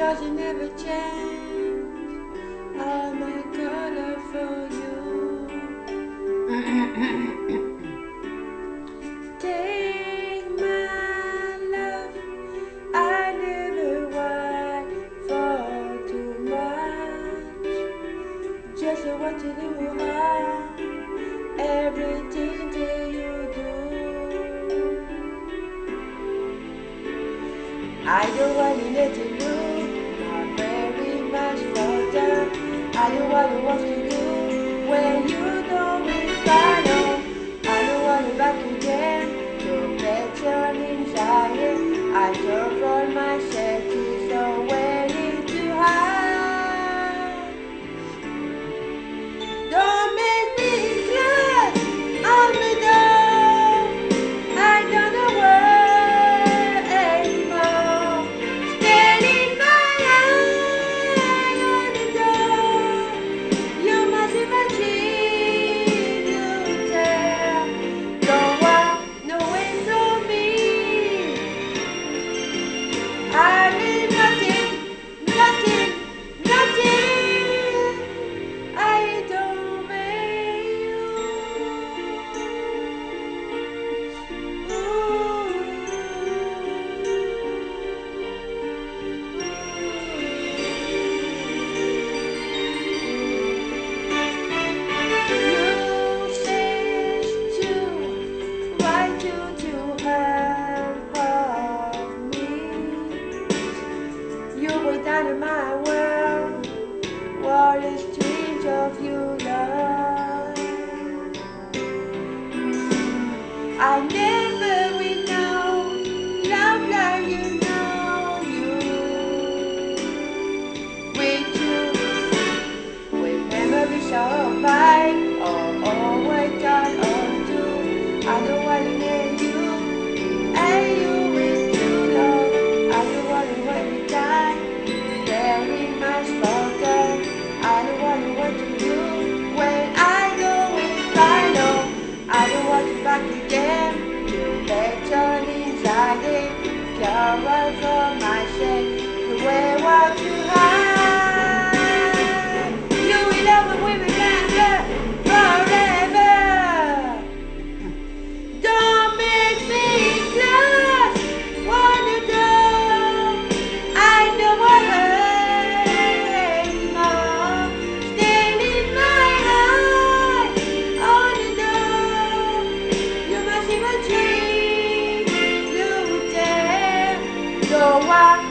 'cause you never change. All my color for you. Take my love, I never want for too much. Just what you do, everything that you do. I don't want you to lose, not very much further. I don't want you what to do when you know it's final. I don't want you back again, to better inside. I don't want my safety, so when it's too high. Don't make me cry on the door. I don't know where anymore. Stand in my eye on the door. You must imagine you tell. Don't want no way from me. I mean nothing, nothing, nothing. I don't make you. You said you want you to have me. You were down in my world. What is strange of you, love? I never will know love like you know you. With you, with memories of mine, all what God undo. I don't want to name you, and you with you, love. I don't want to when we die, very much longer. I don't want to what to do when I know it's final. I don't want you back again. You better inside it. You're right for my sake. The way what you hide. You will love me with remember forever. Don't make me close. What you do? I don't want her anymore. Stand in my eye on the door. You must imagine you dare. Don't want